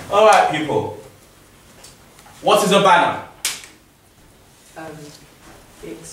Alright, people. What is a banner? It's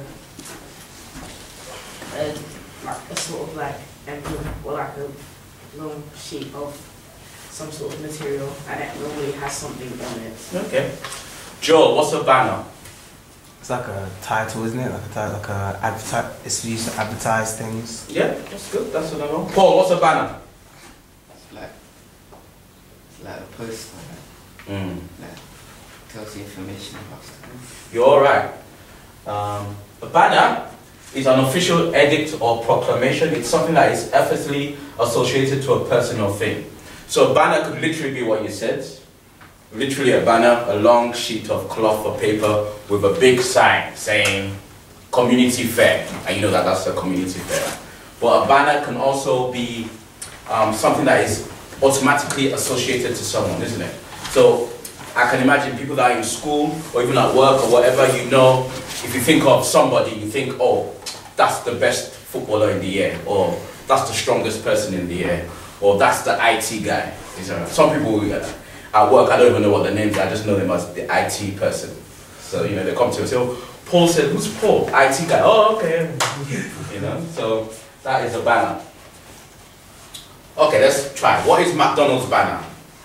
a sort of like emblem or like a long sheet of some sort of material, and it normally has something on it. Okay. Joel, what's a banner? It's like a title, isn't it? Like a title, like a it's used to advertise things. Yeah, that's good. That's what I know. Paul, what's a banner? It's like a poster. Like tells you information about stuff. You're alright. A banner is an official edict or proclamation. It's something that is effortlessly associated to a person or thing. So a banner could literally be what you said. Literally a banner, a long sheet of cloth or paper with a big sign saying community fair. And you know that that's a community fair. But a banner can also be something that is automatically associated to someone, isn't it? So I can imagine people that are in school or even at work or whatever, you know, if you think of somebody, you think, oh, that's the best footballer in the year, or that's the strongest person in the year, or that's the IT guy. Some people at work, I don't even know what their names are, I just know them as the IT person. So, you know, they come to me and say, oh, Paul said, who's Paul? IT guy. Oh, okay. You know, so that is a banner. Okay, let's try. What is McDonald's banner?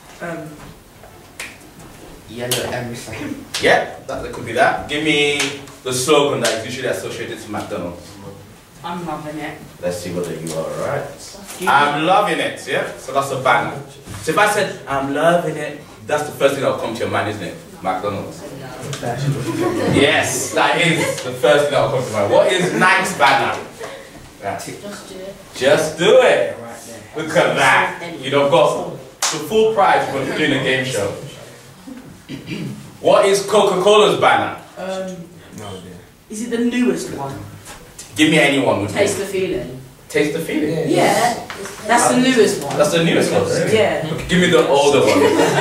Yellow everything. Yeah, that could be that. Give me the slogan that is usually associated to McDonald's. I'm loving it. Let's see whether you are alright. I'm loving it, yeah? So that's a banner. So if I said, I'm loving it, that's the first thing that will come to your mind, isn't it? McDonald's. Yes, that is the first thing that will come to mind. What is Nike's banner? Yeah. Just do it. Just do it. Look at that. You'd have got the full price for doing a game show. What is Coca-Cola's banner? No idea. Is it the newest one? Give me anyone. Taste the feeling. Taste the feeling? Yeah. That's the newest one. That's the newest one? Really? Yeah. Okay, give me the older one.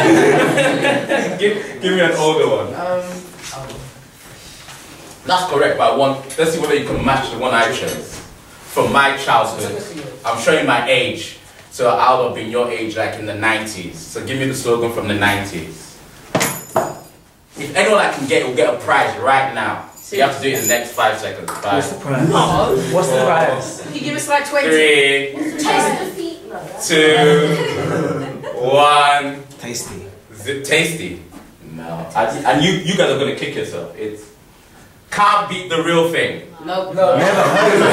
give me an older one. That's correct, but let's see whether you can match the one I chose. From my childhood. I'm showing my age. So I would have been your age like in the 90s. So give me the slogan from the 90s. If anyone I can get will get a prize right now. You have to do it in the next 5 seconds. 5. What's the prize? No. What's the prize? Can you give us like 20? 3, Taste the feet. 2, 1. Tasty. Is it tasty? No. And you guys are going to kick yourself. It's can't beat the real thing. Nope. No. Never.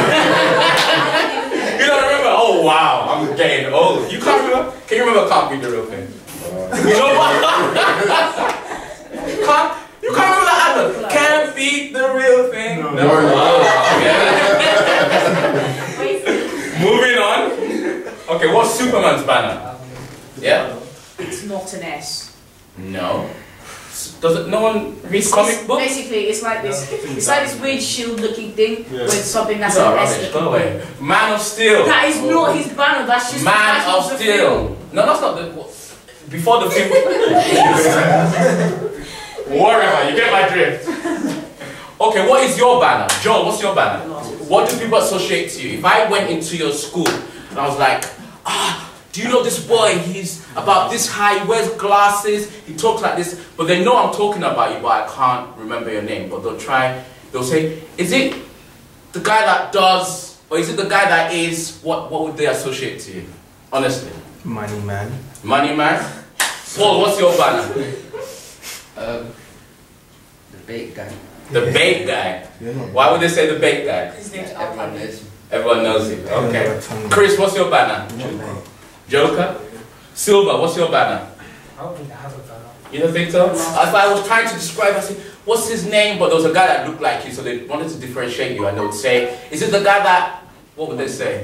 You don't remember? Oh wow, I'm getting old. You can't remember? Can you remember can't beat the real thing? You know what? You can't remember that album? Can't beat the real thing. No. Moving on. Okay, what's Superman's banner? Yeah? It's not an S. No. Does it? No one reads comic books? Basically, it's like this. It's like this weird shield-looking thing with something that's No, an S rubbish. looking Go away. Man of Steel. That is not his banner. That's just Man the of title the Steel. film. No, that's not the. Before the film. Whatever, you get my drift. Okay, what is your banner? Joel, what's your banner? What do people associate to you? If I went into your school and I was like, do you know this boy? He's about this high, he wears glasses, he talks like this, but they know I'm talking about you, but I can't remember your name. But they'll say, is it the guy that does, or is it the guy that is, what would they associate to you? Honestly. Money man. Money man? Paul, what's your banner? The bait guy. The bait guy. Why would they say the bait guy? His name's Everyone knows him. Everyone knows him. Okay. Chris, what's your banner? Joker? Silver, what's your banner? I don't think I have a banner. You don't think so? If I was trying to describe, I said, what's his name? But there was a guy that looked like you, so they wanted to differentiate you, and they would say, is it the guy that, what would they say?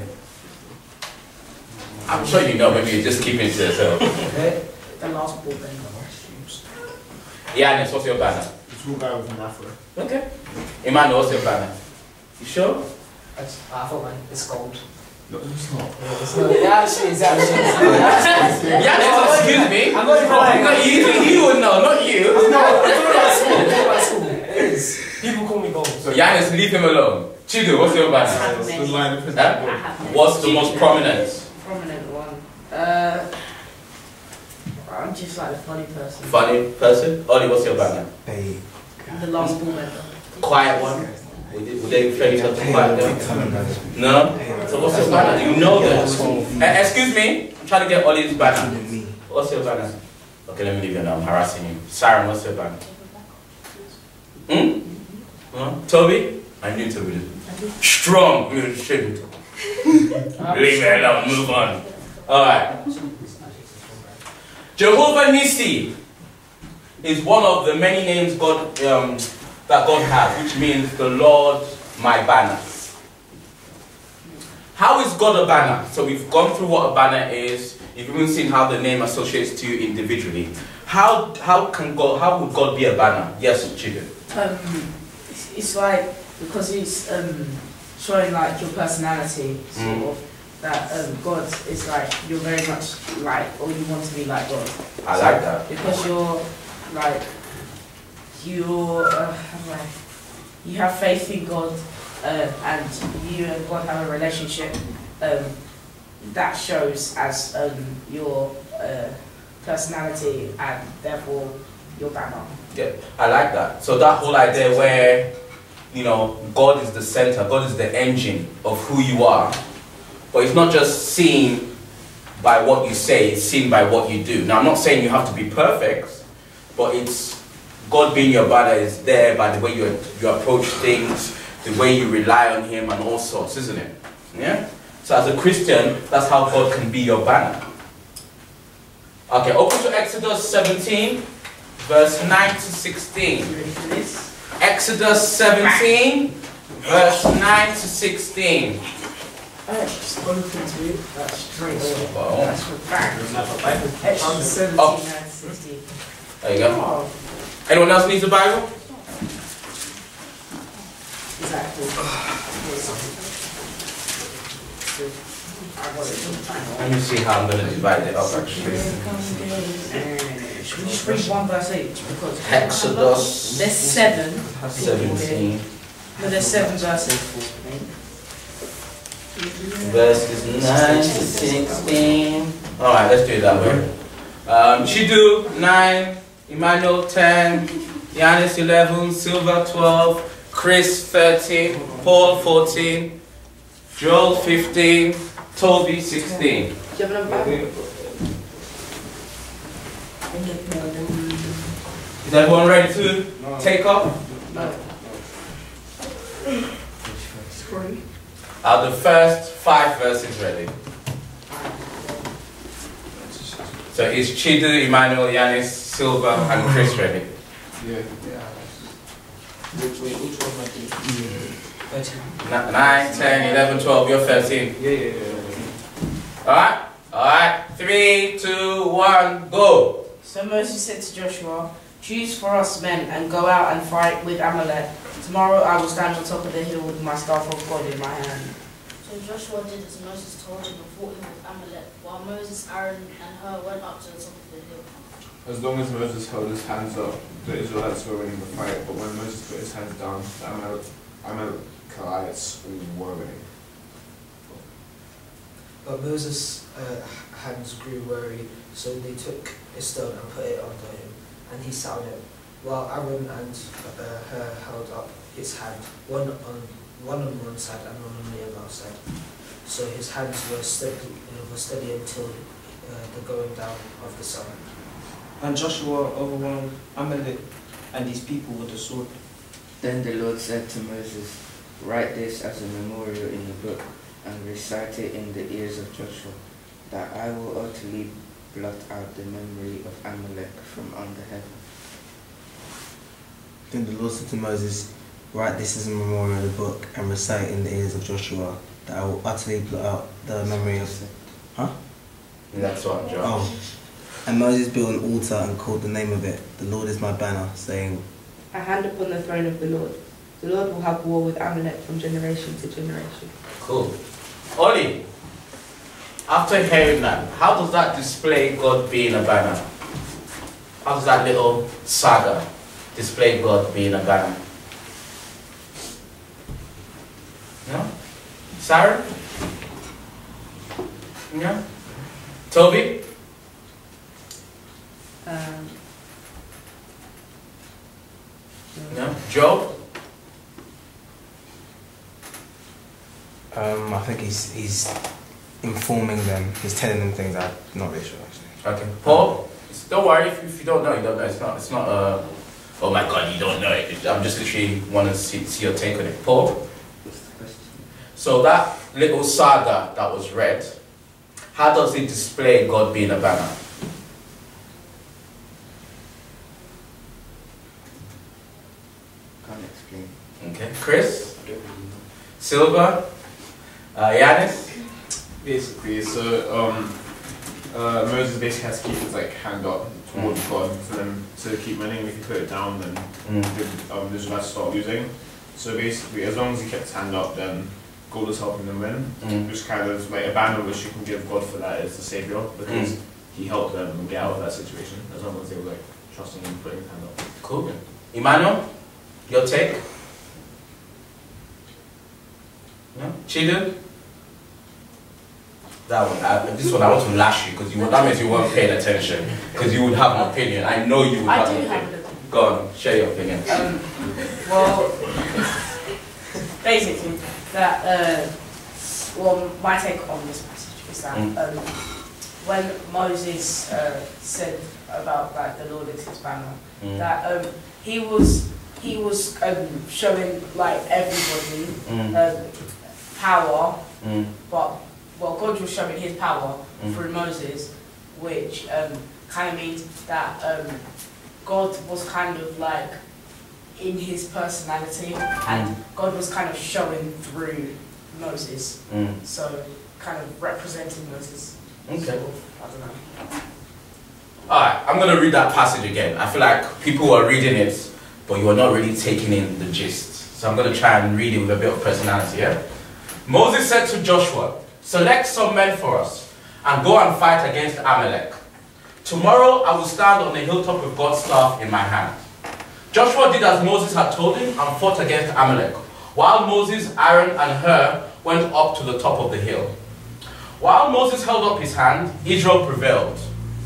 I'm sure you know, maybe you're just keeping it to yourself. The last ball then. Yanis, what's your banner? The tall guy with an afro. Okay. Emmanuel, what's your banner? You sure? I thought like it's gold. No, it's not. It's not. Yeah, actually, it's actually. Yanis, excuse me. I'm not even lying. Not you would know, not you. No, I'm talking about school. It is. People call me gold. So Yanis, leave him alone. Chidu, what's your banner? It's the line of his Huh? What's the most prominent? Prominent one. I'm just like a funny person. Funny person? Ollie, what's your banner? They. The last ball member. Quiet one? Would they refer you to quiet one? No? So what's your banner? You know that. Excuse me? I'm trying to get Ollie's banner. What's your banner? Okay, let me leave you now. I'm harassing you. Siren, what's your banner? Huh? Toby? I knew Toby did. Strong. You shouldn't. Leave me alone. Move on. Alright. Jehovah Nissi is one of the many names that God has, which means the Lord my banner. How is God a banner? So we've gone through what a banner is. You've even seen how the name associates to you individually. How would God be a banner? Yes, Chidu. It's like, because it's showing like your personality, sort of, that God is like, you're very much like, or you want to be like God. I like that. Because you're like, you have faith in God, and you and God have a relationship that shows as your personality and therefore your banner. Yeah, I like that. So that whole idea where, you know, God is the center, God is the engine of who you are, but it's not just seen by what you say, it's seen by what you do. Now, I'm not saying you have to be perfect, but it's God being your banner is there by the way you approach things, the way you rely on Him and all sorts, isn't it? Yeah? So as a Christian, that's how God can be your banner. Okay, open to Exodus 17, verse 9 to 16. You ready for this? Exodus 17, verse 9 to 16. Just open to it. That's straight away. Wow. That's for back. Exodus 17, Oh. 9 to 16. There you go. Oh, Anyone else needs a Bible? exactly. Let me see how I'm going to divide it up actually. Should we just read one verse each? Because Exodus there's 7. 17, No, there's 7 verses. verses 9 to 16. Alright, let's do it that way. Chidu 9, Emmanuel 10, Yanis 11, Silver 12, Chris 13, Paul 14, Joel 15, Toby 16. Do you have another Bible? Is everyone ready to take off? No. Are the first 5 verses ready? So is Chidu, Emmanuel, Yanis, Silver, and Chris ready? Yeah. Which one might be? 9, 10, 11, 12, you're 13. Yeah. Alright, 3, 2, 1, go! So Moses said to Joshua, "Choose for us men and go out and fight with Amalek. Tomorrow I will stand on top of the hill with my staff of God in my hand." So Joshua did as Moses told him and fought him with Amalek, while Moses, Aaron, and Hur went up to the top of the hill. As long as Moses held his hands up, the Israelites were winning the fight. But when Moses put his hands down, the Amalekites were winning. But Moses' hands grew weary, so they took a stone and put it under him, and he sat on it, while Aaron and Hur held up his hand, one on one side and one on the other side. So his hands were steady until the going down of the sun. And Joshua overwhelmed Amalek and his people with the sword. Then the Lord said to Moses, "Write this as a memorial in the book and recite it in the ears of Joshua, that I will utterly blot out the memory of Amalek from under heaven." Then the Lord said to Moses, "Write this as a memorial in the book and recite it in the ears of Joshua, that I will utterly blot out the memory of..." Huh? That's what, John. Oh. And Moses built an altar and called the name of it, "The Lord is my banner," saying, "A hand upon the throne of the Lord. The Lord will have war with Amalek from generation to generation." Cool. Ollie, after hearing that, how does that display God being a banner? How does that little saga display God being a banner? No? Sarah? No? Toby? No? Joe? I think he's informing them. He's telling them things I'm not really sure actually. Okay. Paul? Don't worry if you don't know, you don't know. It's not oh my god, you don't know it. I'm just literally want to see your take on it. Paul? What's the question? So that little saga that was read, how does it display God being a banner? Can't explain. Okay. Chris? Silva? Yanis? Basically, so Moses basically has to keep his like hand up towards God for them to keep winning. If he put it down, then the Israelites start losing. So basically, as long as he kept his hand up, then God was helping them win. Just kind of like a banner which you can give God for that is the Savior, because he helped them get out of that situation. As long as they were like trusting him, putting his hand up. Cool. Emmanuel? Your take? No? Chidu? That one, this one I want to lash you because that means you weren't paying attention because you would have an opinion. I know you would have an opinion. Go on, share your opinion. Well, basically, that my take on this passage is that when Moses said about like the Lord is his banner, that he was showing like everybody power, but God was showing his power through Moses, which kind of means that God was kind of like in his personality, and God was kind of showing through Moses, so kind of representing Moses. Okay. Sort of, I don't know. Alright, I'm going to read that passage again. I feel like people are reading it, but you are not really taking in the gist. So I'm going to try and read it with a bit of personality, yeah? Moses said to Joshua, "Select some men for us, and go and fight against Amalek. Tomorrow I will stand on the hilltop with God's staff in my hand." Joshua did as Moses had told him and fought against Amalek, while Moses, Aaron, and Hur went up to the top of the hill. While Moses held up his hand, Israel prevailed.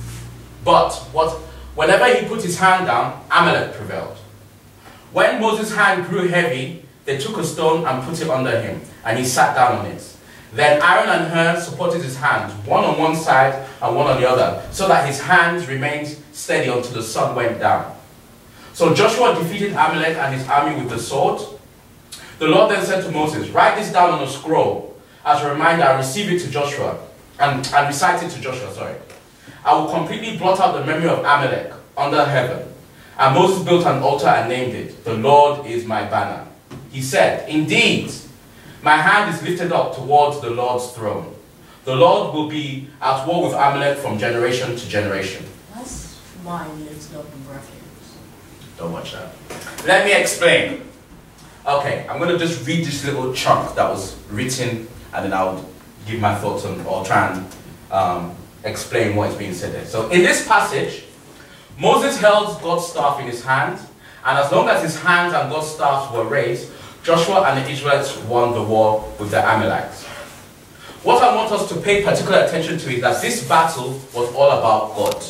But whenever he put his hand down, Amalek prevailed. When Moses' hand grew heavy, they took a stone and put it under him, and he sat down on it. Then Aaron and Hur supported his hands, one on one side and one on the other, so that his hands remained steady until the sun went down. So Joshua defeated Amalek and his army with the sword. The Lord then said to Moses, "Write this down on a scroll as a reminder and receive it to Joshua, and recite it to Joshua, sorry. I will completely blot out the memory of Amalek under heaven." And Moses built an altar and named it, "The Lord is my banner." He said, "Indeed, my hand is lifted up towards the Lord's throne. The Lord will be at war with Amalek from generation to generation." That's mine lifted up in brackets. Don't watch that. Let me explain. Okay, I'm going to just read this little chunk that was written, and then I'll give my thoughts on, or try and explain what is being said there. So in this passage, Moses held God's staff in his hand, and as long as his hands and God's staff were raised, Joshua and the Israelites won the war with the Amalekites. What I want us to pay particular attention to is that this battle was all about God.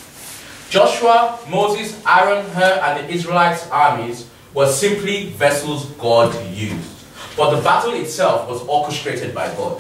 Joshua, Moses, Aaron, Hur, and the Israelites' armies were simply vessels God used. But the battle itself was orchestrated by God.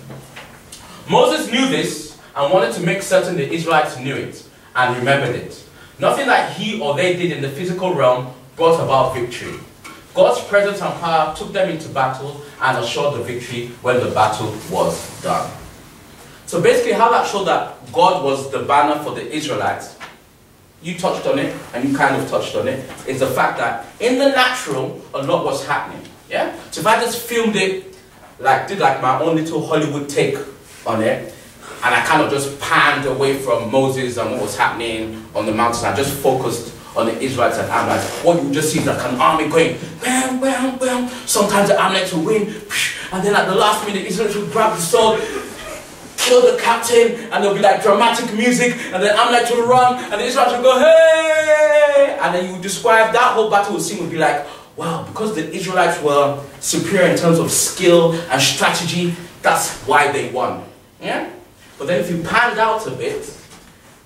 Moses knew this and wanted to make certain the Israelites knew it and remembered it. Nothing that he or they did in the physical realm brought about victory. God's presence and power took them into battle and assured the victory when the battle was done. So basically how that showed that God was the banner for the Israelites, you touched on it and you kind of touched on it, is the fact that in the natural a lot was happening. Yeah? So if I just filmed it, did my own little Hollywood take on it, and I kind of just panned away from Moses and what was happening on the mountain, I just focused on the Israelites and Amalekites, what you just see is like an army going bam, bam, bam. Sometimes the Amalekites will win, and then at the last minute the Israelites will grab the sword, kill the captain, and there'll be like dramatic music, and then Amalekites will run, and the Israelites will go, hey! And then you would describe that whole battle scene would be like, wow, because the Israelites were superior in terms of skill and strategy, that's why they won. Yeah? But then if you panned out a bit,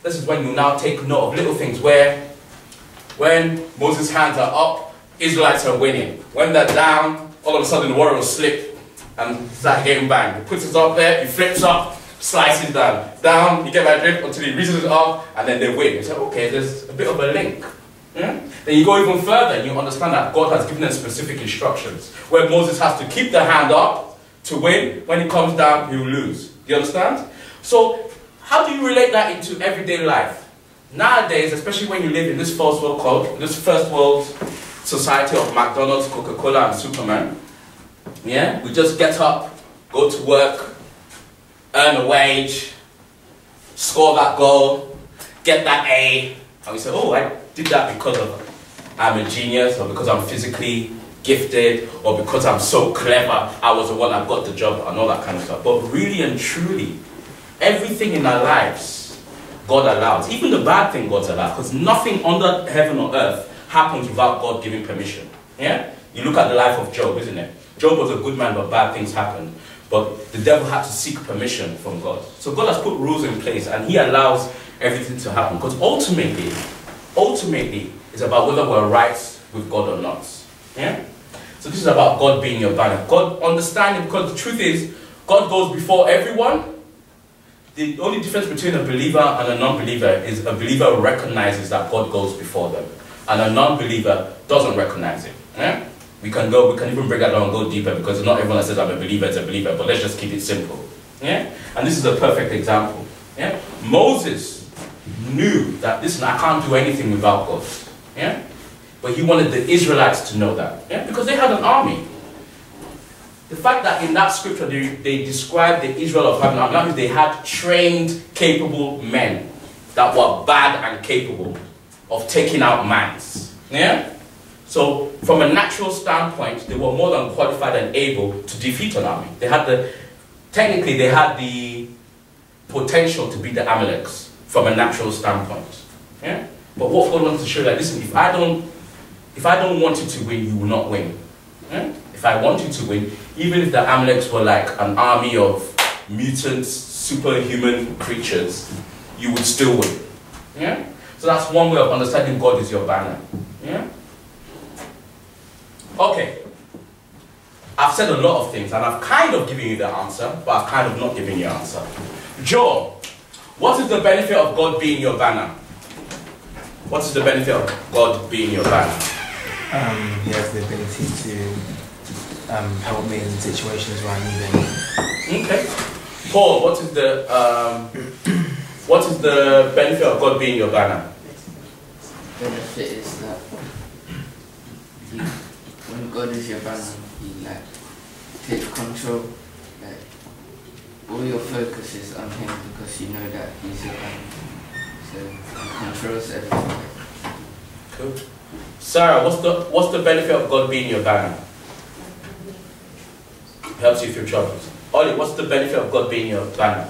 this is when you now take note of little things where when Moses' hands are up, Israelites are winning. When they're down, all of a sudden the warrior will slip and start getting banged. He puts it up there, he flips up, slices down. Down, you get my drift until he reaches it up, and then they win. You say, okay, there's a bit of a link. Yeah? Then you go even further and you understand that God has given them specific instructions. Where Moses has to keep the hand up to win. When he comes down, he will lose. Do you understand? So, how do you relate that into everyday life? Nowadays, especially when you live in this first world culture, this first world society of McDonald's, Coca-Cola, and Superman, yeah, we just get up, go to work, earn a wage, score that goal, get that A, and we say, oh, I did that because I'm a genius, or because I'm physically gifted, or because I'm so clever, I was the one that got the job, and all that kind of stuff. But really and truly, everything in our lives, God allows. Even the bad thing God allows, because nothing under heaven or earth happens without God giving permission. Yeah? You look at the life of Job, isn't it? Job was a good man, but bad things happened. But the devil had to seek permission from God. So God has put rules in place, and he allows everything to happen. Because ultimately, it's about whether we're right with God or not. Yeah? So this is about God being your banner. God understanding, because the truth is, God goes before everyone. The only difference between a believer and a non-believer is a believer recognizes that God goes before them, and a non-believer doesn't recognize it. Yeah? We can even break that down and go deeper, because not everyone that says I'm a believer is a believer, but let's just keep it simple. Yeah? And this is a perfect example. Yeah? Moses knew that, listen, I can't do anything without God. Yeah? But he wanted the Israelites to know that. Yeah? Because they had an army. The fact that in that scripture they described the Israel of having an army, that means they had trained, capable men that were bad and capable of taking out mans. Yeah? So, from a natural standpoint, they were more than qualified and able to defeat an army. Technically, they had the potential to beat the Amaleks from a natural standpoint. Yeah? But what God wants to show that, listen, if I don't want you to win, you will not win. Yeah? If I want you to win, even if the Amaleks were like an army of mutants, superhuman creatures, you would still win. Yeah? So that's one way of understanding God is your banner. Yeah? Okay. I've said a lot of things, and I've kind of given you the answer, but I've kind of not given you the answer. Joe, what is the benefit of God being your banner? What is the benefit of God being your banner? He has the ability to help me in situations where I need him. Okay. Paul, what is the benefit of God being your banner? Benefit is that when God is your banner, he takes control. All your focus is on him because you know that he's your banner. So he controls everything. Cool. Sarah, what's the benefit of God being your banner? Helps you through troubles. Ollie, what's the benefit of God being your banner?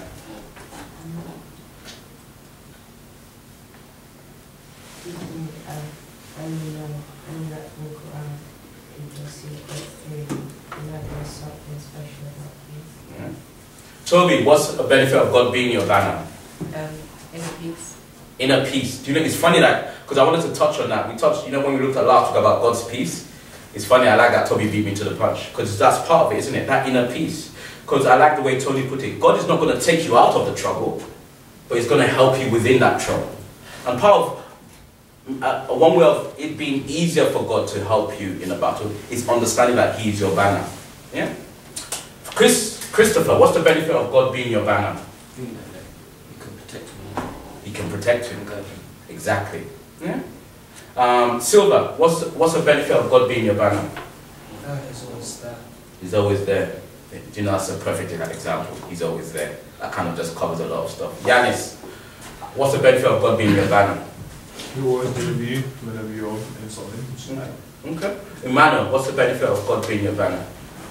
Yeah. Toby, what's the benefit of God being your banner? Inner peace. Inner peace. Do you know, it's funny that, because I wanted to touch on that. We touched, when we looked at last week about God's peace, it's funny, I like that Toby beat me to the punch, because that's part of it, isn't it? That inner peace. Because I like the way Tony put it. God is not going to take you out of the trouble, but he's going to help you within that trouble. And part of, one way of it being easier for God to help you in a battle is understanding that he is your banner. Yeah? Christopher, what's the benefit of God being your banner? He can protect me. He can protect you. Exactly. Yeah? Silver, what's the benefit of God being your banner? He's always there. He's always there. Do you know, that's a perfect example. He's always there. That kind of just covers a lot of stuff. Yanis, what's the benefit of God being your banner? He will always be with you whenever you're in something. Okay. Emmanuel, what's the benefit of God being your banner?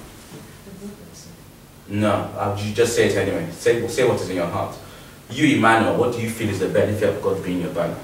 No, you just say it anyway. Say what is in your heart. You, Emmanuel, what do you feel is the benefit of God being your banner?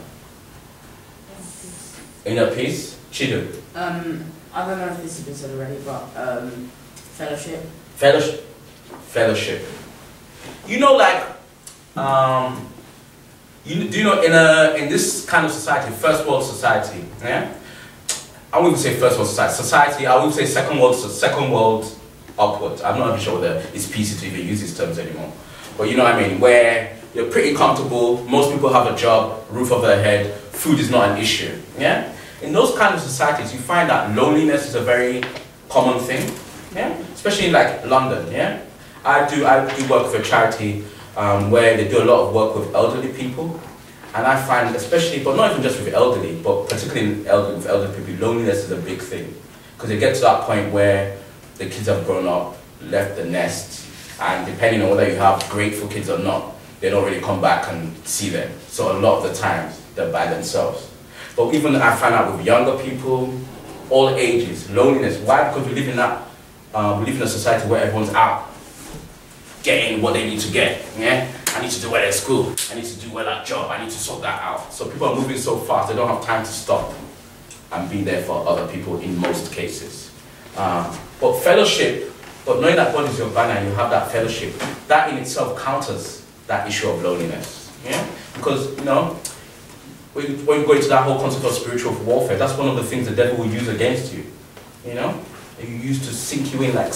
Inner peace? Chidu? I don't know if this has been said already, but fellowship. Fellowship. You know, like, do you know in this kind of society, first world society, yeah? I wouldn't say first world society, I would say second world upwards. I'm not even sure whether it's PC to even use these terms anymore. But you know what I mean, where you're pretty comfortable, most people have a job, roof over their head, food is not an issue. Yeah? In those kind of societies, you find that loneliness is a very common thing. Yeah? Especially in like London. Yeah? I do work for a charity where they do a lot of work with elderly people. And I find, especially, but not even just with elderly, but particularly with elderly people, loneliness is a big thing. Because they get to that point where the kids have grown up, left the nest, and depending on whether you have grateful kids or not, they don't really come back and see them. So a lot of the times, they're by themselves. But even I find out with younger people, all ages, loneliness. Why? Because we live in that, we live in a society where everyone's out, getting what they need to get. Yeah? I need to do well at school, I need to do well at job, I need to sort that out. So people are moving so fast, they don't have time to stop and be there for other people in most cases. But fellowship, but knowing that God is your banner and you have that fellowship, that in itself counters that issue of loneliness. Yeah? Because, you know, when you go into that whole concept of spiritual warfare, that's one of the things the devil will use against you. You know? You used to sink you in like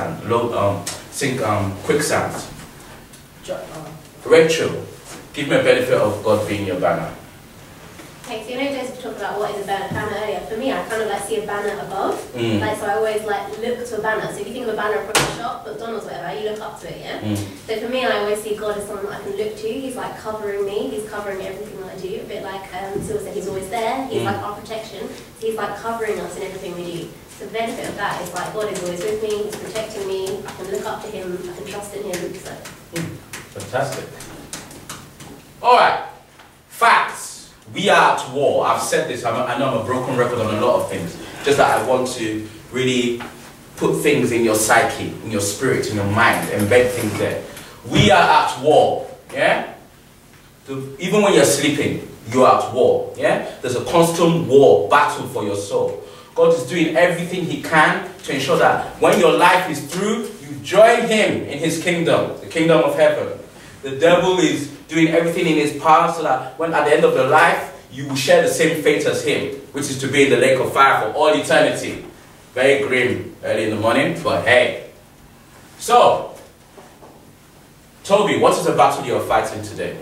quicksand. Rachel, give me a benefit of God being your banner. Okay, so you know Joseph talked about what is a banner earlier. For me, I kind of like see a banner above. Like, so I always like look to a banner. So if you think of a banner across the shop, McDonald's, whatever, you look up to it, yeah? So for me, I always see God as someone that I can look to. He's like covering me. He's covering everything that I do. A bit like Syl said, he's always there. He's like our protection. So he's like covering us in everything we do. So the benefit of that is like God is always with me. He's protecting me. I can look up to him. I can trust in him. So. Fantastic. All right. Facts. We are at war. I've said this. I know I'm a broken record on a lot of things. Just that I want to really put things in your psyche, in your spirit, in your mind, embed things there. We are at war. Yeah? Even when you're sleeping, you're at war. Yeah? There's a constant war, battle for your soul. God is doing everything he can to ensure that when your life is through, you join him in his kingdom, the kingdom of heaven. The devil is doing everything in his power so that when at the end of your life, you will share the same fate as him, which is to be in the lake of fire for all eternity. Very grim early in the morning, but hey. So, Toby, what is the battle you're fighting today?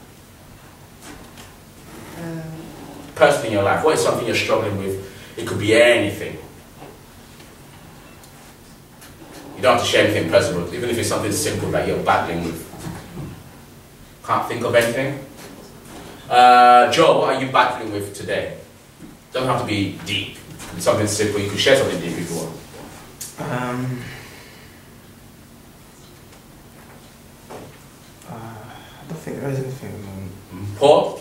Personally in your life, what is something you're struggling with? It could be anything. You don't have to share anything personal, even if it's something simple that you're battling with. Can't think of anything? Joe, what are you battling with today? Doesn't have to be deep. It could be something simple. You could share something deep if you want. I don't think there is anything at the moment. Paul?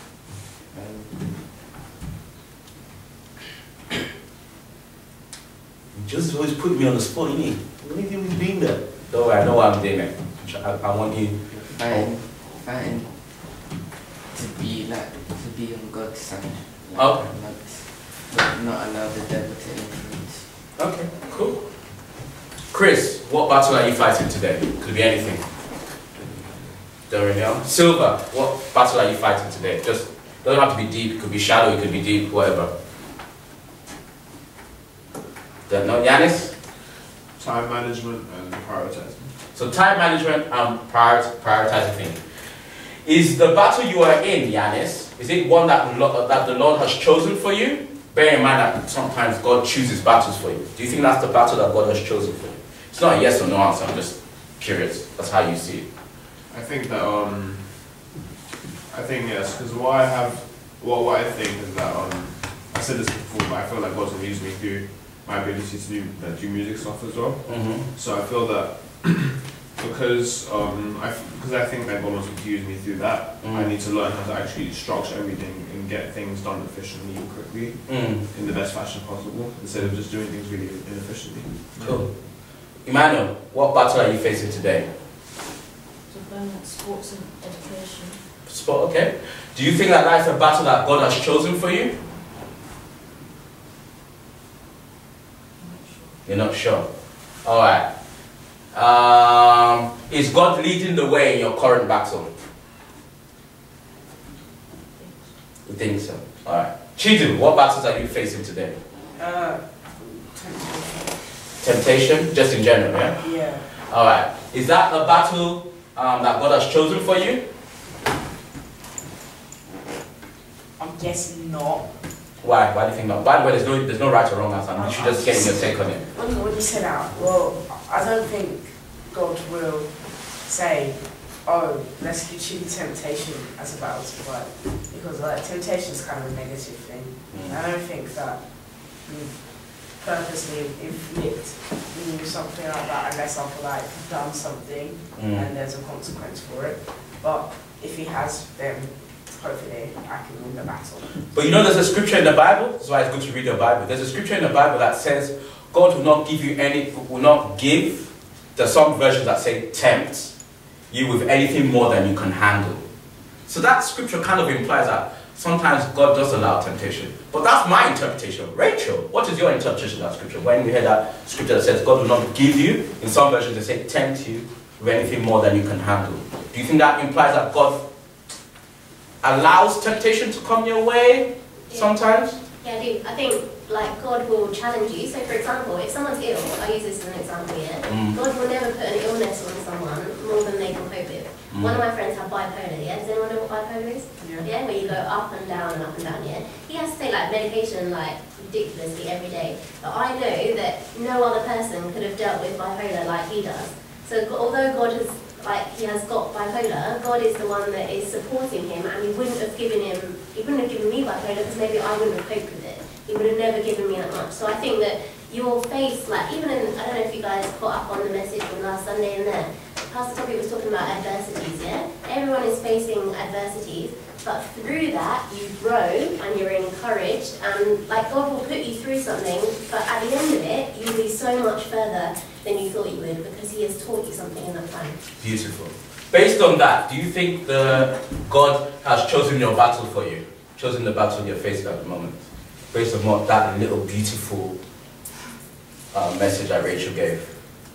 Just always put me on the spot, you need. What have you been doing there? Don't worry, I know what I'm doing it. I want you. Fighting to be on God's side. Like, Okay. Not allow the devil to influence. Okay, cool. Chris, what battle are you fighting today? Could be anything. Don't really know. Silver, what battle are you fighting today? Just doesn't have to be deep. It could be shallow. It could be deep. Whatever. Don't know. Yanis? Time management and prioritizing. So time management and prioritizing things. Is the battle you are in, Yanis, is it one that the Lord has chosen for you? Bear in mind that sometimes God chooses battles for you. Do you think that's the battle that God has chosen for you? It's not a yes or no answer, I'm just curious. That's how you see it. I think that I think yes, because what I think is that I said this before, but I feel like God's gonna use me through my ability to do music stuff as well. So I feel that because I think that God wants to use me through that, I need to learn how to actually structure everything and get things done efficiently and quickly in the best fashion possible, instead of just doing things really inefficiently. Cool. Emmanuel, what battle are you facing today? Sports and education. Sport, okay. Do you think that that's a battle that God has chosen for you? You're not sure. Alright. Is God leading the way in your current battle? You think so? Alright. Chidu, what battles are you facing today? Temptation, just in general, yeah? Yeah. Alright. Is that a battle that God has chosen for you? I'm guessing not. Why? Why do you think not? By the way, there's no right or wrong answer. You should just get your take on it. When you say that, well, I don't think God will say, oh, let's choose temptation as a battle to fight. Because temptation is kind of a negative thing. I don't think that we purposely inflict something like that unless I've done something and there's a consequence for it. But if he has, then hopefully I can win the battle. But you know there's a scripture in the Bible, that's why it's good to read the Bible. There's a scripture in the Bible that says God will not give you there's some versions that say tempt you with anything more than you can handle. So that scripture kind of implies that sometimes God does allow temptation. But that's my interpretation. Rachel, what is your interpretation of that scripture? When you hear that scripture that says God will not give you, in some versions they say tempt you with anything more than you can handle. Do you think that implies that God allows temptation to come your way sometimes? Yeah, I do. I think like God will challenge you. So for example, if someone's ill, I use this as an example here, God will never put an illness on someone more than they can cope with. One of my friends had bipolar, yeah? Does anyone know what bipolar is? Yeah, where you go up and down and up and down, yeah? He has to take like medication like ridiculously every day. But I know that no other person could have dealt with bipolar like he does. So although God has he has got bipolar, God is the one that is supporting him, and he wouldn't have given me bipolar because maybe I wouldn't have coped with it. He would have never given me that much. So I think that your face, like even in, I don't know if you guys caught up on the message from last Sunday in there, Pastor Toby was talking about adversities, yeah? Everyone is facing adversities, but through that you grow and you're encouraged, and like God will put you through something, but at the end of it, you'll be so much further than you thought you would because he has taught you something in that time. Beautiful. Based on that, do you think God has chosen your battle for you? Chosen the battle you're facing at the moment? Based on what that little beautiful message that Rachel gave?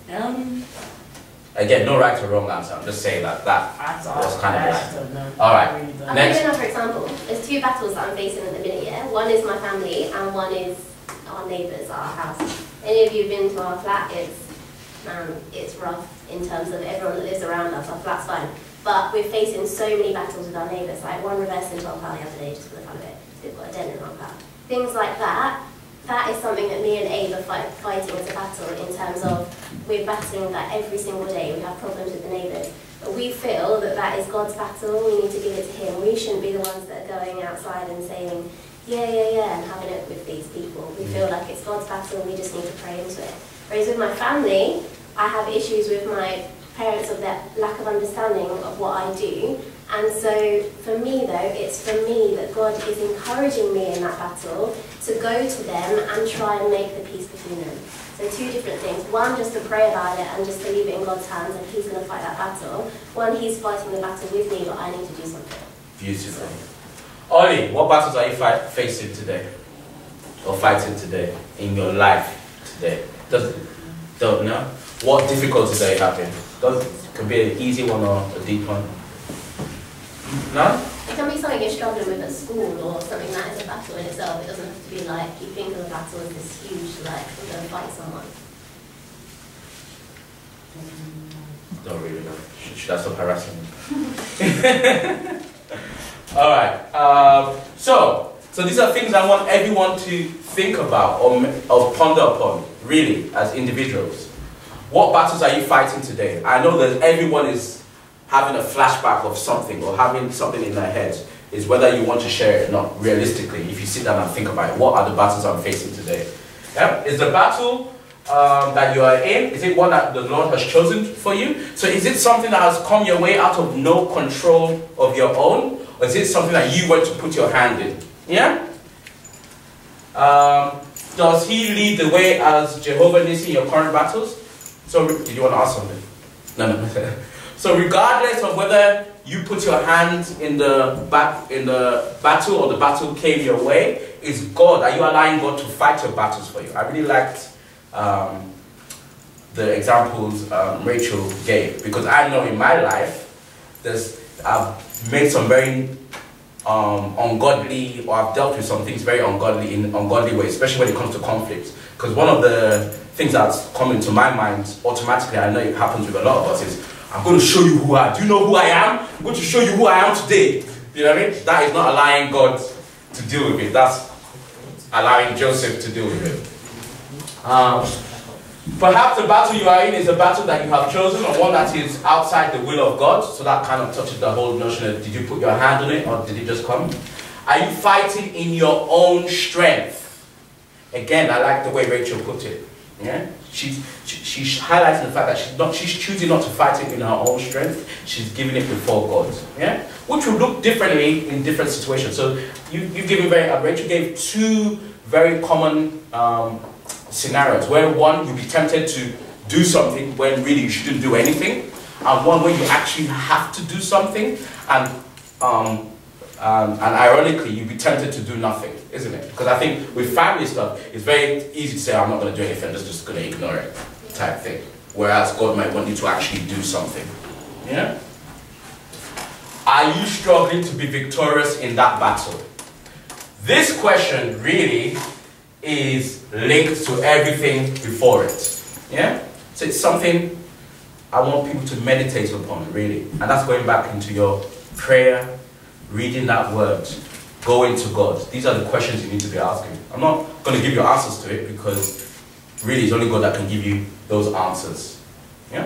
Again, no right or wrong answer. I'm just saying that was kind of like... Alright, I'll give you another example. There's two battles that I'm facing at the minute, yeah? One is my family and one is our neighbours, our house. Any of you have been to our flat, it's rough in terms of everyone that lives around us. Our flat's fine. But we're facing so many battles with our neighbours. Like one reversed into our plough the other day just for the fun of it. So we've got a dent in our plough. Things like that. That is something that me and Abe are fighting as a battle in terms of we're battling that every single day. We have problems with the neighbours. But we feel that that is God's battle. We need to give it to him. We shouldn't be the ones that are going outside and saying, yeah, and having it with these people. We feel like it's God's battle and we just need to pray into it. Whereas with my family, I have issues with my parents of their lack of understanding of what I do. And so for me though, it's for me that God is encouraging me in that battle to go to them and try and make the peace between them. So two different things. One, just to pray about it and just to leave it in God's hands and he's going to fight that battle. One, he's fighting the battle with me, but I need to do something. Beautiful. Ollie, what battles are you facing today? Or fighting today in your life today? Don't know. What difficulties are you having? It could be an easy one or a deep one. No? It can be something you're struggling with at school or something that is a battle in itself. It doesn't have to be like you think of a battle as this huge, like, we're going to fight someone. Don't really know. Should I stop harassing you? Alright. So these are things I want everyone to think about or ponder upon, really, as individuals. What battles are you fighting today? I know that everyone is having a flashback of something or having something in their heads. Is whether you want to share it or not. Realistically, if you sit down and think about it, what are the battles I'm facing today? Yeah? Is the battle that you are in, is it one that the Lord has chosen for you? So is it something that has come your way out of no control of your own? Or is it something that you want to put your hand in? Yeah? Does he lead the way as Jehovah Nissi in your current battles? So, did you want to ask something? No. So regardless of whether you put your hand in the battle or the battle came your way, is God, are you allowing God to fight your battles for you? I really liked the examples Rachel gave, because I know in my life, I've made some very ungodly, or I've dealt with some things very ungodly in ungodly ways, especially when it comes to conflict. Because one of the things that's come into my mind automatically, I know it happens with a lot of us, is I'm going to show you who I am. Do you know who I am? I'm going to show you who I am today. You know what I mean? That is not allowing God to deal with it. That's allowing Joseph to deal with it. Perhaps the battle you are in is a battle that you have chosen, or one that is outside the will of God. So that kind of touches the whole notion of, did you put your hand on it, or did it just come? Are you fighting in your own strength? Again, I like the way Rachel put it. Yeah, she's highlighting the fact that she's choosing not to fight it in her own strength. She's giving it before God. Yeah, which will look differently in different situations. So you've given Rachel gave two very common scenarios, where one, you'll be tempted to do something when really you shouldn't do anything, and one where you actually have to do something, and ironically you'll be tempted to do nothing, isn't it? Because I think with family stuff, it's very easy to say, I'm not going to do anything, I'm just going to ignore it, type thing. Whereas God might want you to actually do something. Yeah? Are you struggling to be victorious in that battle? This question really is linked to everything before it. Yeah? So it's something I want people to meditate upon, really. And that's going back into your prayer, reading that word, going to God. These are the questions you need to be asking. I'm not going to give you answers to it, because really it's only God that can give you those answers. Yeah?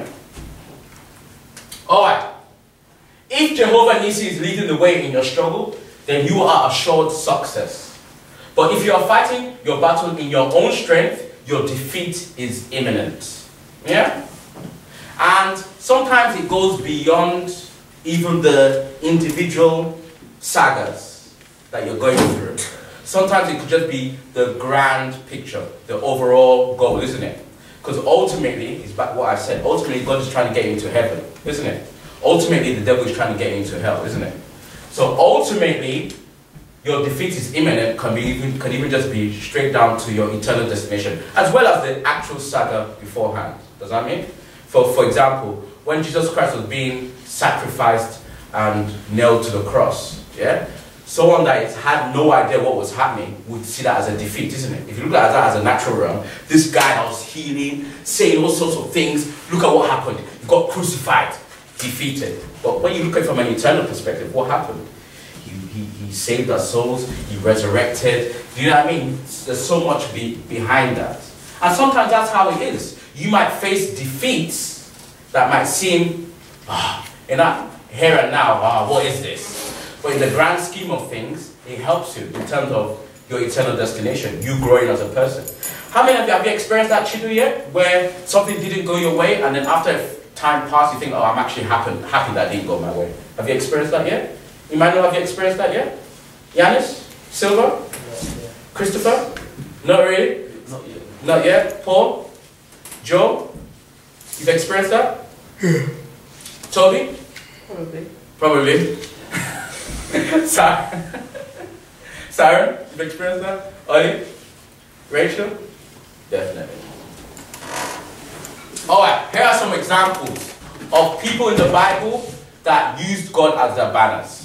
Alright. If Jehovah Nissi is leading the way in your struggle, then you are assured success. But if you are fighting your battle in your own strength, your defeat is imminent. Yeah? And sometimes it goes beyond even the individual sagas that you're going through. Sometimes it could just be the grand picture, the overall goal, isn't it? Because ultimately, it's back what I said, ultimately God is trying to get you into heaven, isn't it? Ultimately, the devil is trying to get you into hell, isn't it? So ultimately, your defeat is imminent, can even just be straight down to your eternal destination, as well as the actual saga beforehand. Does that mean? For example, when Jesus Christ was being sacrificed and nailed to the cross, yeah, someone that had no idea what was happening would see that as a defeat, isn't it? If you look at that as a natural realm, this guy that was healing, saying all sorts of things, look at what happened. He got crucified, defeated. But when you look at it from an eternal perspective, what happened? He saved our souls, he resurrected. Do you know what I mean? There's so much behind that. And sometimes that's how it is. You might face defeats that might seem, in that here and now, what is this? But in the grand scheme of things, it helps you in terms of your eternal destination, you growing as a person. How many of you have you experienced that, Chidu, yet? Where something didn't go your way, and then after time passed, you think, oh, I'm actually happy that didn't go my way. Have you experienced that yet? Emmanuel, have you experienced that yet? Yanis? Silva? Yeah. Christopher? Not really? Not yet. Not yet? Paul? Joe? You've experienced that? Toby? Probably. Sarah? You've experienced that? Ollie? Rachel? Definitely. Alright, here are some examples of people in the Bible that used God as their banners.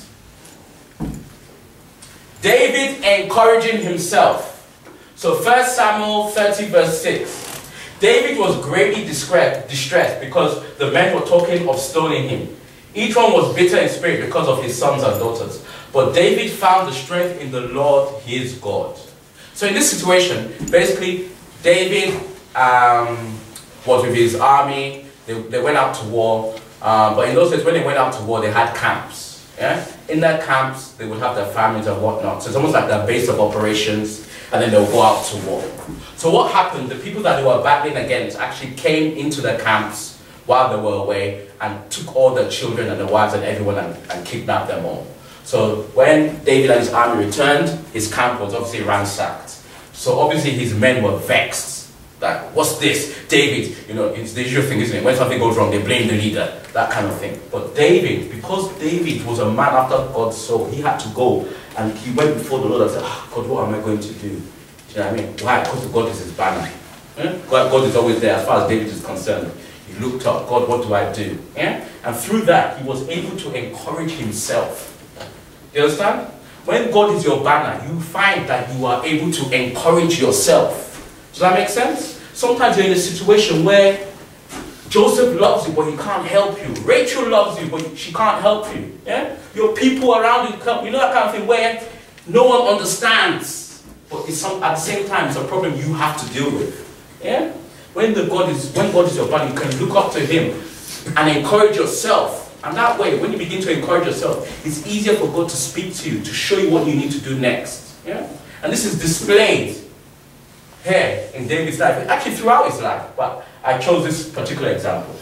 David encouraging himself. So 1 Samuel 30 verse 6. David was greatly distressed because the men were talking of stoning him. Each one was bitter in spirit because of his sons and daughters. But David found the strength in the Lord his God. So in this situation, basically, David was with his army. They went out to war. But in those days, when they went out to war, they had camps. Yeah? In their camps, they would have their families and whatnot. So it's almost like their base of operations, and then they'll go out to war. So what happened, the people that they were battling against actually came into their camps while they were away and took all the children and the wives and everyone and kidnapped them all. So when David and his army returned, his camp was obviously ransacked. So obviously his men were vexed. Like, what's this? David, you know, it's the usual thing, isn't it? When something goes wrong, they blame the leader, that kind of thing. But David, because David was a man after God's soul, he had to go and he went before the Lord and said, God, what am I going to do? Do you know what I mean? Why? Because God is his banner. Yeah? God is always there as far as David is concerned. He looked up, God, what do I do? Yeah? And through that, he was able to encourage himself. You understand? When God is your banner, you find that you are able to encourage yourself. Does that make sense? Sometimes you're in a situation where Joseph loves you, but he can't help you. Rachel loves you, but she can't help you. Yeah? Your people around you, you know that kind of thing where no one understands, but it's at the same time it's a problem you have to deal with. Yeah? When God is your banner, you can look up to him and encourage yourself. And that way, when you begin to encourage yourself, it's easier for God to speak to you, to show you what you need to do next. Yeah? And this is displayed here in David's life, actually throughout his life, but I chose this particular example.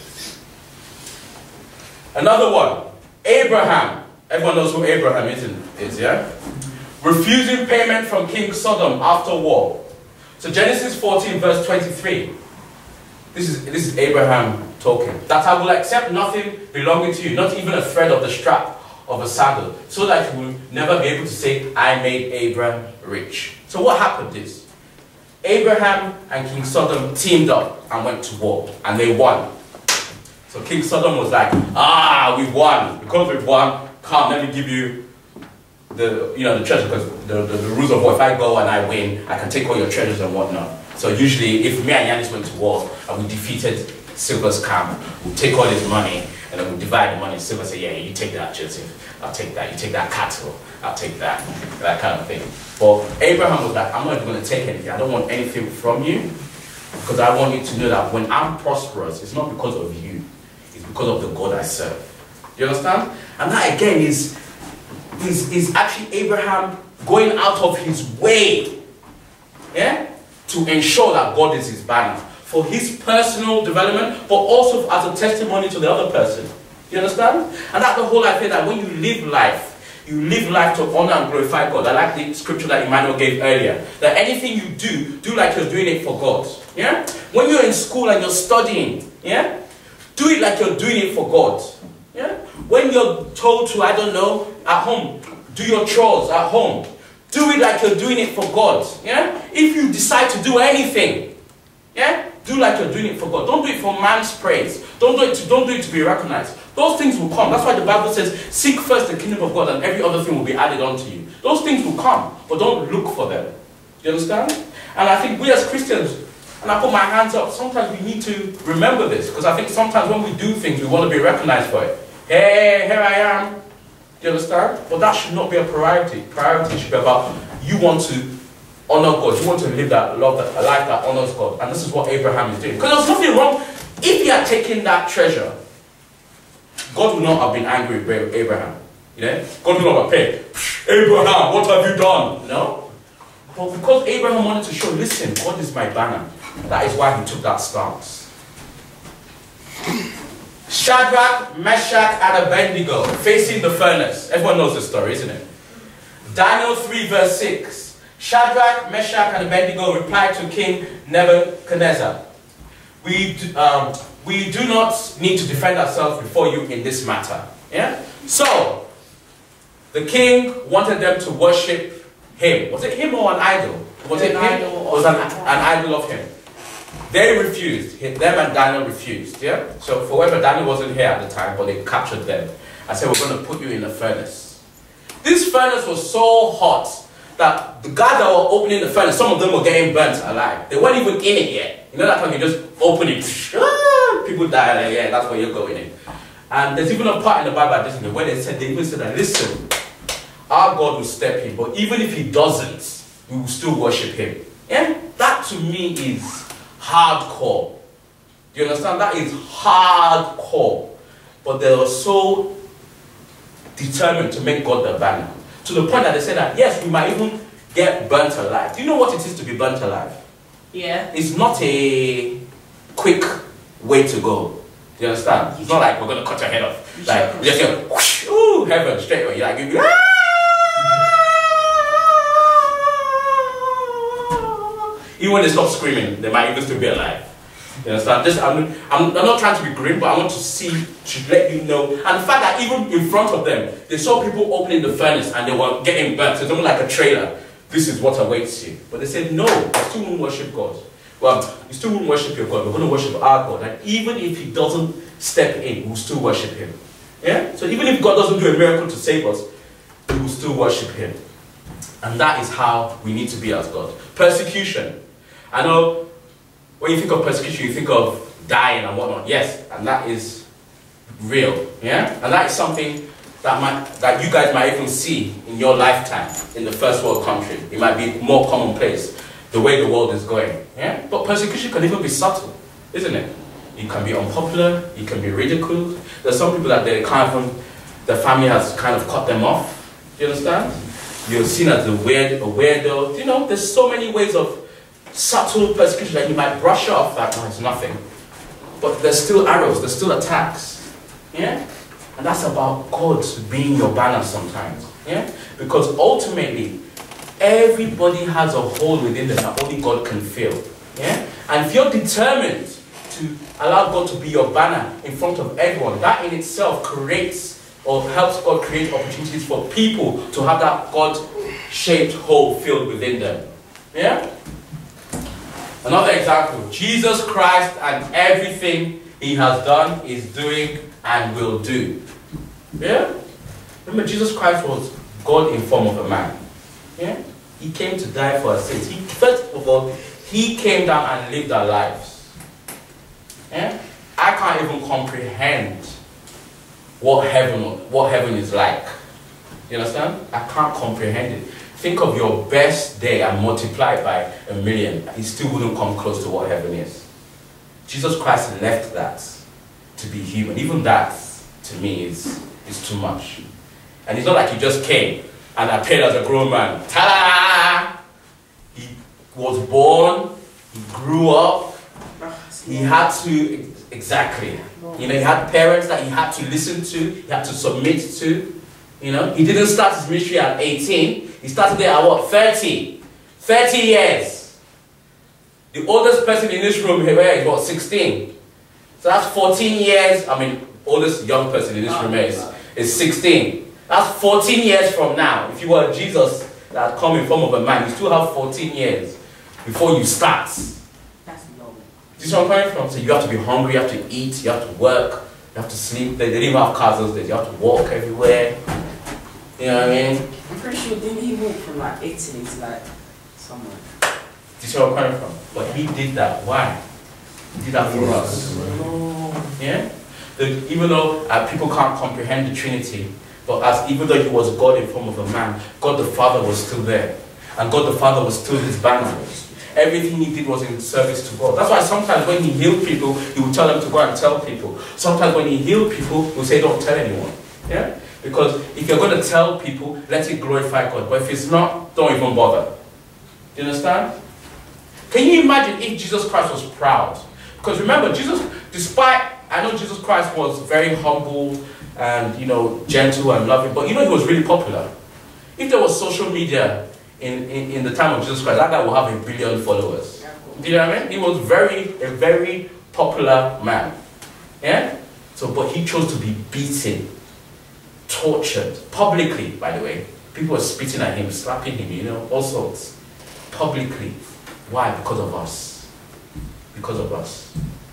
Another one, Abraham. Everyone knows who Abraham is, yeah? Refusing payment from King Sodom after war. So Genesis 14 verse 23. This is Abraham talking. That I will accept nothing belonging to you, not even a thread of the strap of a sandal, so that you will never be able to say, I made Abraham rich. So what happened is, Abraham and King Sodom teamed up and went to war, and they won. So King Sodom was like, we've won. Because we've won, come, let me give you the treasure, because the rules of war, if I go and I win, I can take all your treasures and whatnot. So usually, if me and Yanis went to war and we defeated Silver's camp, we'll take all his money and then we'll divide the money. Silver say, yeah, you take that, Joseph, I'll take that. You take that cattle, I'll take that kind of thing. But Abraham was like, I'm not even going to take anything. I don't want anything from you, because I want you to know that when I'm prosperous, it's not because of you, it's because of the God I serve. Do you understand? And that again is actually Abraham going out of his way, yeah, to ensure that God is his banner, for his personal development, but also as a testimony to the other person. You understand? And that's the whole idea, that when you live life to honor and glorify God. I like the scripture that Emmanuel gave earlier, that anything you do like you're doing it for God. Yeah? When you're in school and you're studying, yeah, do it like you're doing it for God. Yeah? When you're told to, I don't know, at home, do your chores at home, do it like you're doing it for God. Yeah? If you decide to do anything, yeah, do like you're doing it for God. Don't do it for man's praise. Don't do it to be recognized. Those things will come. That's why the Bible says, seek first the kingdom of God and every other thing will be added onto you. Those things will come, but don't look for them. Do you understand? And I think we as Christians, and I put my hands up, sometimes we need to remember this, because I think sometimes when we do things, we want to be recognized for it. Hey, here I am. Do you understand? But that should not be a priority. Priority should be about, you want to honor God. You want to live a life that honors God. And this is what Abraham is doing. Because there's nothing wrong. If he had taken that treasure, God would not have been angry with Abraham. You know? God would not have paid. Abraham, what have you done? No. But because Abraham wanted to show, listen, God is my banner. That is why he took that stance. Shadrach, Meshach, and Abednego facing the furnace. Everyone knows this story, isn't it? Daniel 3 verse 6. Shadrach, Meshach, and Abednego replied to King Nebuchadnezzar, we do not need to defend ourselves before you in this matter. Yeah? So, the king wanted them to worship him. Was it him or an idol? Was it him? Or was an idol of him? They refused. Them and Daniel refused. Yeah? So, for whatever, Daniel wasn't here at the time, but they captured them. I said, we're going to put you in a furnace. This furnace was so hot that the guys that were opening the furnace, some of them were getting burnt alive. They weren't even in it yet. You know that time you just open it, people die, like, yeah, that's where you're going in. And there's even a part in the Bible where they even said that, listen, our God will step in, but even if he doesn't, we will still worship him. Yeah? That to me is hardcore. Do you understand? That is hardcore. But they were so determined to make God the banner, to the point that they said that, yes, we might even get burnt alive. Do you know what it is to be burnt alive? Yeah. It's not a quick way to go. Do you understand? It's not like we're going to cut your head off. Like, we just go, whoosh, ooh, heaven, straight away. You're like, even when they stop screaming, they might even still be alive. You understand? I'm not trying to be grim, but I want to let you know. And the fact that even in front of them, they saw people opening the furnace and they were getting burnt. So it's almost like a trailer. This is what awaits you. But they said, no, you still won't worship God. Well, you still won't worship your God. We're going to worship our God. And even if he doesn't step in, we'll still worship him. Yeah? So even if God doesn't do a miracle to save us, we will still worship him. And that is how we need to be as God. Persecution. I know when you think of persecution, you think of dying and whatnot. Yes, and that is real. Yeah? And that is something that you guys might even see in your lifetime in the first world country. It might be more commonplace, the way the world is going. Yeah? But persecution can even be subtle, isn't it? You can be unpopular, you can be ridiculed. There's some people that they can't even, the family has kind of cut them off. Do you understand? You're seen as a weirdo. You know, there's so many ways of subtle persecution that you might brush off that no, it's nothing. But there's still arrows, there's still attacks. Yeah? And that's about God being your banner sometimes. Yeah? Because ultimately, everybody has a hole within them that only God can fill. Yeah? And if you're determined to allow God to be your banner in front of everyone, that in itself creates or helps God create opportunities for people to have that God-shaped hole filled within them. Yeah? Another example, Jesus Christ and everything he has done, is doing, and will do. Yeah? Remember, Jesus Christ was God in form of a man. Yeah? He came to die for our sins. First of all, he came down and lived our lives. Yeah? I can't even comprehend what heaven is like. You understand? I can't comprehend it. Think of your best day and multiply it by 1,000,000. It still wouldn't come close to what heaven is. Jesus Christ left that to be human. Even that, to me, is too much. And it's not like he just came and appeared as a grown man. Ta-da! He was born, he grew up, he had to, exactly. You know, he had parents that he had to listen to, he had to submit to. You know, he didn't start his ministry at 18. He started there at what? 30. 30 years. The oldest person in this room here is what? 16. So that's 14 years. I mean, oldest young person in this room is 16. That's 14 years from now. If you were Jesus that had come in form of a man, you still have 14 years before you start. That's long. Do you see where I'm coming from? So you have to be hungry, you have to eat, you have to work, you have to sleep. They didn't even have cars those days. You have to walk everywhere. You know what I mean? I'm pretty sure, didn't he walk from like Italy to like somewhere? Do you see where I'm coming from? But he did that. Why? He did that for us. Yeah? Even though people can't comprehend the Trinity, but even though he was God in form of a man, God the Father was still there. And God the Father was still his banner. Everything he did was in service to God. That's why sometimes when he healed people, he would tell them to go and tell people. Sometimes when he healed people, he would say, don't tell anyone. Yeah? Because if you're going to tell people, let it glorify God. But if it's not, don't even bother. Do you understand? Can you imagine if Jesus Christ was proud? Because remember, Jesus, I know Jesus Christ was very humble and, you know, gentle and loving, but you know he was really popular. If there was social media in the time of Jesus Christ, that guy would have 1 billion followers. Do you know what I mean? He was a very popular man. Yeah? So, but he chose to be beaten, tortured, publicly, by the way. People were spitting at him, slapping him, you know, all sorts. Publicly. Why? Because of us. Because of us.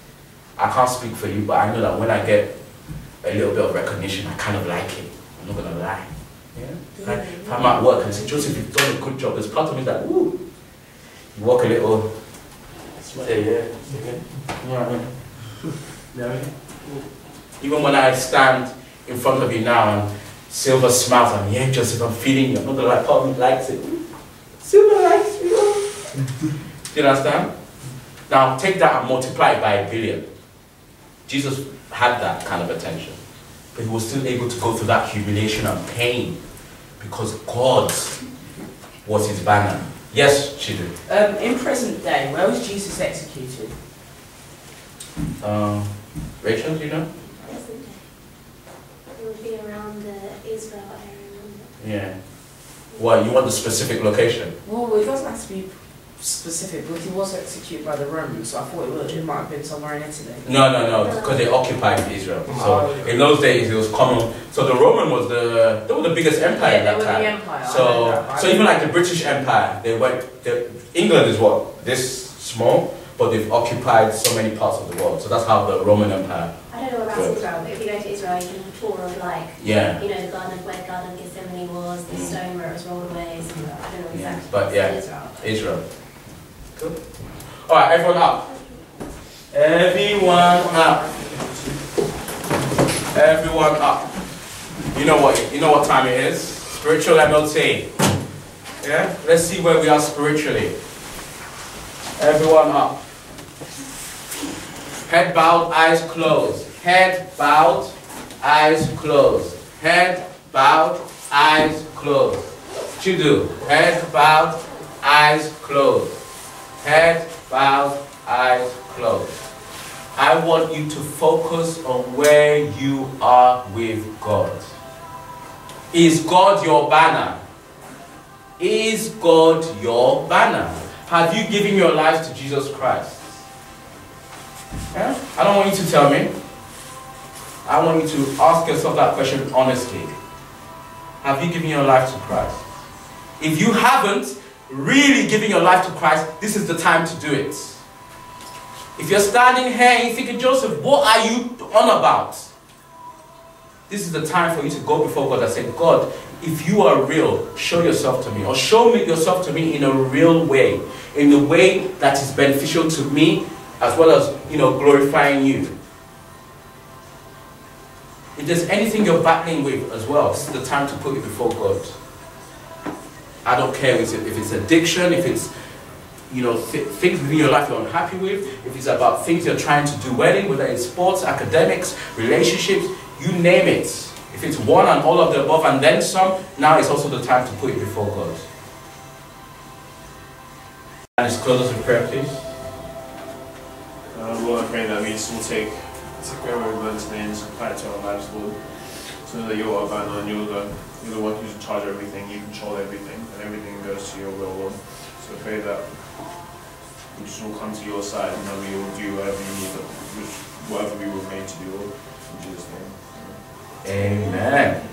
I can't speak for you, but I know that when I get a little bit of recognition, I kind of like it. I'm not going to lie. Yeah? Like, if I'm at work and say, Joseph, you've done a good job, there's part of me that, ooh, you walk a little, say, yeah. You know what I mean? You know what I mean? Even when I stand in front of you now and Silver smiles at me, yeah, Joseph, I'm feeling you. I'm not going to lie, part of me likes it. Silver likes you. Do you understand? Now, take that and multiply it by 1 billion. Jesus had that kind of attention. But he was still able to go through that humiliation and pain because God was his banner. Yes, Chidu? In present day, where was Jesus executed? Rachel, do you know? Present day. It would be around the Israel area. Yeah. Well, you want the specific location? Well, it doesn't have to be specific, but he was executed by the Romans, so I thought it might have been somewhere in Italy. No, because they occupied Israel. So in those days it was common. So the Roman was they were the biggest empire at that time. The empire. So even like the British Empire, England is what? This small, but they've occupied so many parts of the world. So that's how the Roman Empire. I don't know about Israel, but if you go to Israel, you can have a tour of like, yeah. you know, the garden where Garden of Gethsemane was, the stone where it was rolled away. So I don't know but yeah, Israel. Israel. Good. All right, everyone up. Everyone up. Everyone up. You know what time it is. Spiritual MLT. Yeah? Let's see where we are spiritually. Everyone up. Head bowed, eyes closed. Head bowed, eyes closed. Head bowed, eyes closed. Chidu. Head bowed, eyes closed. Head bowed, eyes closed. I want you to focus on where you are with God. Is God your banner? Is God your banner? Have you given your life to Jesus Christ? Yeah? I don't want you to tell me. I want you to ask yourself that question honestly. Have you given your life to Christ? If you haven't really given your life to Christ, this is the time to do it. If you're standing here and you're thinking, Joseph, what are you on about? This is the time for you to go before God and say, God, if you are real, show yourself to me. Or show me yourself to me in a real way. In a way that is beneficial to me, as well as, glorifying you. If there's anything you're battling with as well, this is the time to put it before God. I don't care if it's addiction, if it's things within your life you're unhappy with, if it's about things you're trying to do well in, whether it's sports, academics, relationships, you name it. If it's one and all of the above and then some, now is also the time to put it before God. And let's close us with prayer, please. Lord, I pray that we just will take whatever we've learned today and just apply it to our lives, Lord. So that you're our banner and you're the one who's in charge of everything, you control everything, and everything goes to your will, Lord. So I pray that we just will come to your side and that we will do whatever you need, whatever we were made to do, Lord. In Jesus' name. Amen.